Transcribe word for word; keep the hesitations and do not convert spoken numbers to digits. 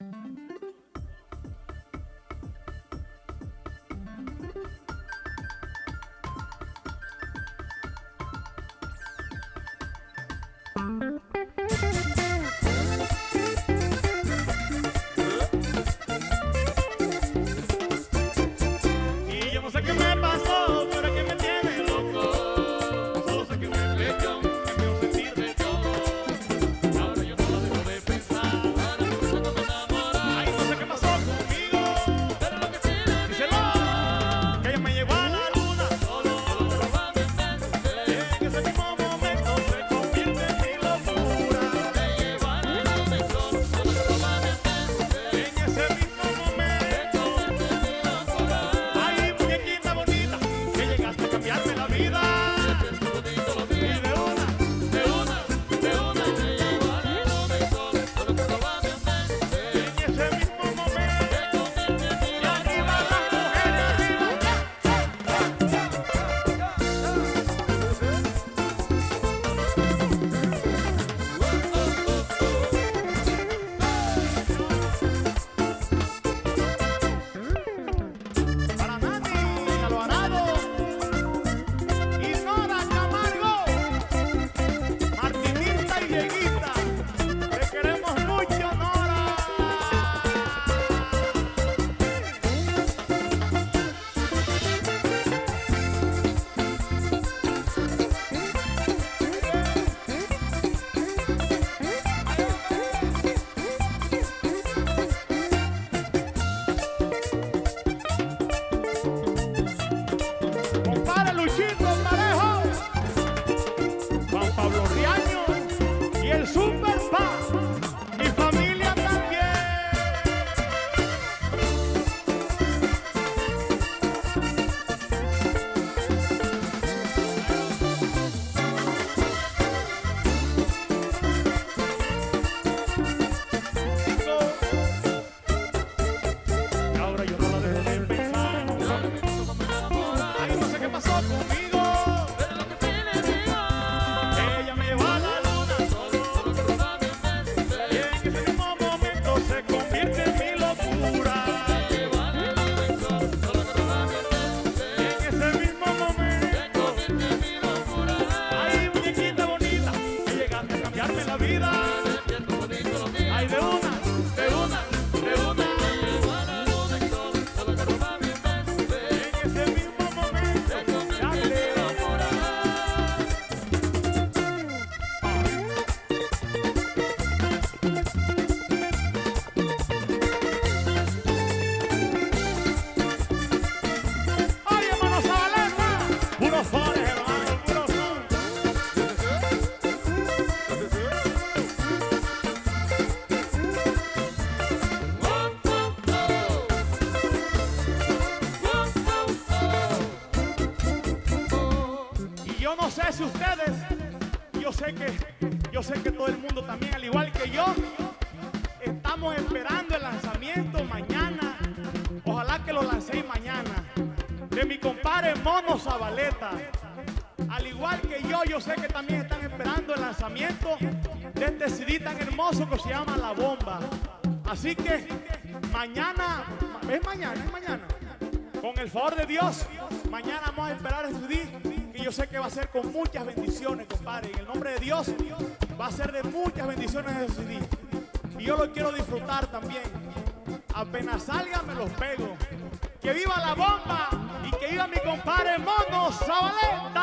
Y yo no sé qué me pasó, pero es que me tiene loco. Solo sé que me peleó, que me hizo sentir de todo. Ahora yo no lo dejo de pensar. Ahora me gusta cuando me enamora. Ay, no sé qué pasó conmigo, pero lo que sí le díselo, que ella me llevó a la luna. Solo, solo me roba mi mente. En ese mismo momento se convierte en mi locura. Me llevó a la luna y solo, solo me roba mi mente. En ese mismo momento se convierte en mi locura. Ay, muñequita bonita, que llegaste a cambiarme la vida. Y de una, de una, de una, me llevó a la luna y solo, solo me roba mi mente. En ese mismo momento se convierte en mi locura. Y arriba las mujeres, arriba. Para Nani Alvarado y Nora Camargo, Martinita y Dieguita, te queremos mucho, Nora. Compadre Luchito Parejo, Juan Pablo Riaño y el Super Pa, mi familia también. Y ahora yo no la dejo de pensar. Ay, no sé qué pasó conmigo, pero lo que sí le digo, ella me llevó a la luna, solo, solo me roba mi mente. Y en ese mismo momento se convierte en mi locura. Me llevó a la luna y solo, solo me roba mi mente. Y en ese mismo momento se convierte en mi locura. Ay, muñequita bonita, que llegaste a cambiarme la vida. Ay, de una, de una, de una. Me llevó a la luna y solo, solo me roba mi mente. En ese mismo momento se convierte en mi locura. Ay, hermano Zabaleta, puros sones, hermano, puros sones. Y yo no sé si ustedes, yo sé que, yo sé que todo el mundo también, al igual que yo, estamos esperando el lanzamiento mañana. Ojalá que lo lancéis mañana, de mi compadre Mono Zabaleta. Al igual que yo, yo sé que también están esperando el lanzamiento de este C D tan hermoso que se llama La Bomba. Así que mañana, es mañana, es mañana. Con el favor de Dios, mañana vamos a esperar el C D, que yo sé que va a ser con muchas bendiciones, compadre. En el nombre de Dios, va a ser de muchas bendiciones ese C D. Y yo lo quiero disfrutar también. Apenas salga, me los pego. Que viva La Bomba y que viva mi compadre Mono Zabaleta.